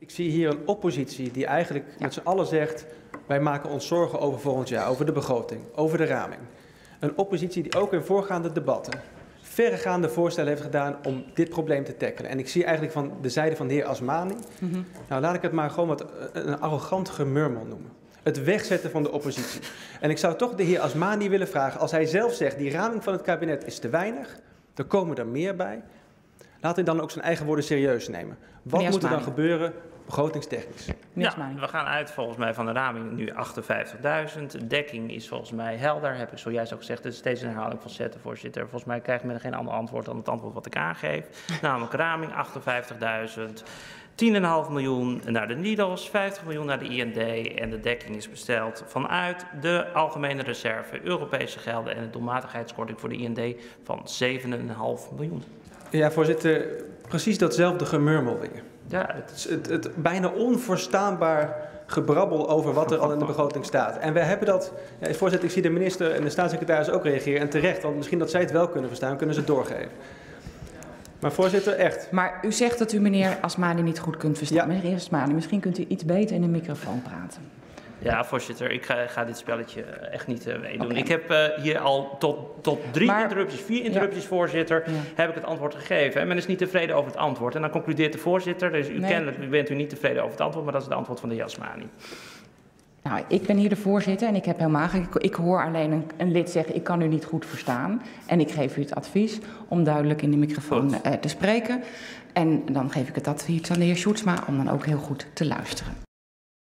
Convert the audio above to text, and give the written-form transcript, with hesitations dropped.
Ik zie hier een oppositie die eigenlijk met z'n allen zegt, wij maken ons zorgen over volgend jaar, over de begroting, over de raming. Een oppositie die ook in voorgaande debatten verregaande voorstellen heeft gedaan om dit probleem te tackelen. En ik zie eigenlijk van de zijde van de heer Asmani, nou laat ik het maar gewoon wat een arrogant gemurmel noemen. Het wegzetten van de oppositie. En ik zou toch de heer Asmani willen vragen, als hij zelf zegt, die raming van het kabinet is te weinig, er komen er meer bij, laat hij dan ook zijn eigen woorden serieus nemen. Wat moet er dan gebeuren, begrotingstechnisch? Ja, we gaan uit volgens mij van de raming nu 58.000. De dekking is volgens mij helder, heb ik zojuist ook gezegd. Het is steeds een herhaling van zetten, voorzitter. Volgens mij krijgt men geen ander antwoord dan het antwoord wat ik aangeef. Namelijk raming 58.000. 10,5 miljoen naar de NIDOS, 50 miljoen naar de IND en de dekking is besteld vanuit de algemene reserve, Europese gelden en de doelmatigheidskorting voor de IND van 7,5 miljoen. Ja, voorzitter, precies datzelfde gemurmel weer. Ja, het bijna onverstaanbaar gebrabbel over wat er al in de begroting staat. En we hebben dat, ja, voorzitter, ik zie de minister en de staatssecretaris ook reageren en terecht, want misschien dat zij het wel kunnen verstaan, kunnen ze het doorgeven. Maar voorzitter, echt. Maar u zegt dat u meneer Asmani niet goed kunt verstaan. Ja. Meneer Asmani, misschien kunt u iets beter in de microfoon praten. Ja, voorzitter, ik ga dit spelletje echt niet meedoen. Okay. Ik heb hier al tot 4 interrupties, voorzitter, heb ik het antwoord gegeven. En men is niet tevreden over het antwoord. En dan concludeert de voorzitter, dus kennelijk bent u niet tevreden over het antwoord, maar dat is het antwoord van de heer Asmani. Nou, ik ben hier de voorzitter en ik heb helemaal ik hoor alleen een lid zeggen, ik kan u niet goed verstaan. En ik geef u het advies om duidelijk in de microfoon te spreken. En dan geef ik het advies aan de heer Sjoerdsma om dan ook heel goed te luisteren.